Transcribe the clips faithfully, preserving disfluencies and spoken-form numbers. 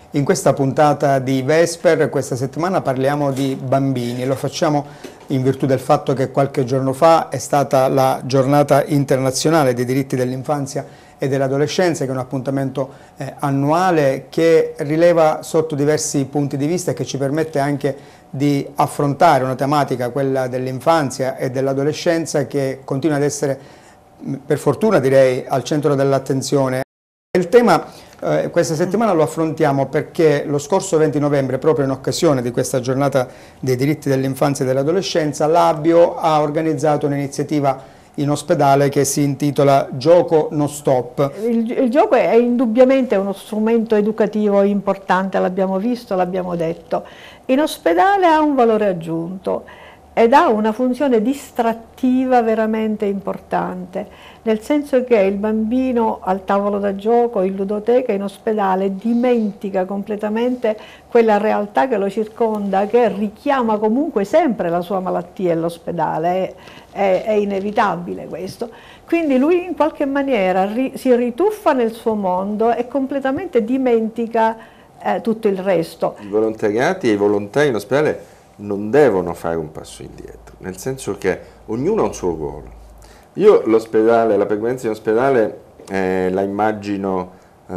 In questa puntata di Vesper, questa settimana, parliamo di bambini. Lo facciamo in virtù del fatto che qualche giorno fa è stata la giornata internazionale dei diritti dell'infanzia e dell'adolescenza, che è un appuntamento eh, annuale che rileva sotto diversi punti di vista e che ci permette anche di affrontare una tematica, quella dell'infanzia e dell'adolescenza, che continua ad essere, per fortuna direi, al centro dell'attenzione. Il tema eh, questa settimana lo affrontiamo perché lo scorso venti novembre, proprio in occasione di questa giornata dei diritti dell'infanzia e dell'adolescenza, l'Abbio ha organizzato un'iniziativa in ospedale che si intitola Gioco No Stop. Il, il gioco è indubbiamente uno strumento educativo importante, l'abbiamo visto, l'abbiamo detto. In ospedale ha un valore aggiunto ed ha una funzione distrattiva veramente importante, nel senso che il bambino al tavolo da gioco, in ludoteca, in ospedale, dimentica completamente quella realtà che lo circonda, che richiama comunque sempre la sua malattia e l'ospedale, è, è, è inevitabile questo. Quindi lui in qualche maniera ri, si rituffa nel suo mondo e completamente dimentica eh, tutto il resto. I volontariati e i volontari in ospedale non devono fare un passo indietro, nel senso che ognuno ha un suo ruolo. Io l'ospedale, la permanenza in ospedale eh, la immagino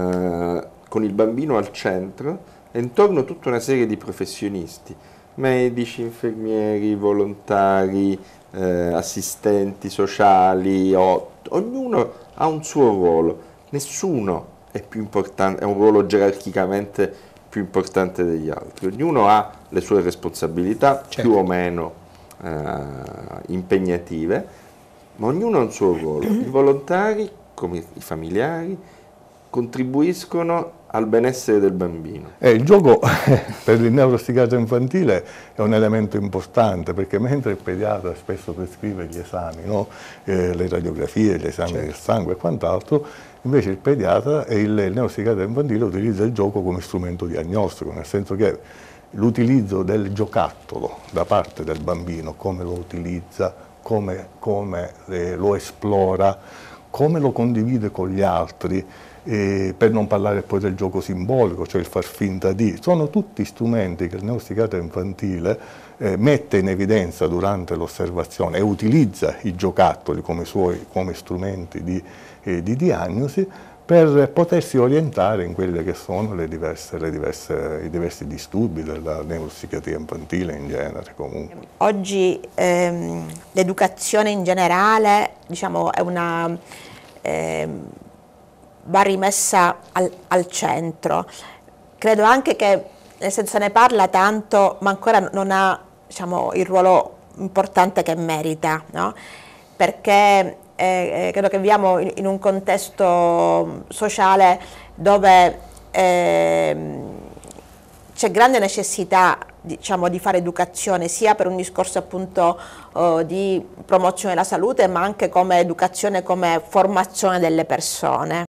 eh, con il bambino al centro e intorno tutta una serie di professionisti, medici, infermieri, volontari, eh, assistenti sociali, o, ognuno ha un suo ruolo, nessuno è più importante, è un ruolo gerarchicamente più importante degli altri, ognuno ha le sue responsabilità, certo, più o meno eh, impegnative, ma ognuno ha un suo ruolo. I volontari, come i familiari, contribuiscono al benessere del bambino. Eh, il gioco per il neuropsichiatra infantile è un elemento importante, perché mentre il pediatra spesso prescrive gli esami, no? eh, le radiografie, gli esami, certo, del sangue e quant'altro, invece il pediatra e il, il neuropsichiatra infantile utilizza il gioco come strumento diagnostico, nel senso che l'utilizzo del giocattolo da parte del bambino, come lo utilizza, come, come eh, lo esplora, come lo condivide con gli altri, eh, per non parlare poi del gioco simbolico, cioè il far finta di, sono tutti strumenti che il neuropsichiatra infantile eh, mette in evidenza durante l'osservazione e utilizza i giocattoli come, suoi, come strumenti di, eh, di diagnosi, per potersi orientare in quelle che sono le diverse, le diverse, i diversi disturbi della neuropsichiatria infantile in genere. Comunque. Oggi ehm, l'educazione in generale, diciamo, è una, ehm, va rimessa al, al centro. Credo anche che, nel senso, se ne parla tanto, ma ancora non ha, diciamo, il ruolo importante che merita, no? Perché Eh, credo che viviamo in, in un contesto sociale dove eh, c'è grande necessità, diciamo, di fare educazione, sia per un discorso appunto oh, di promozione della salute, ma anche come educazione, come formazione delle persone.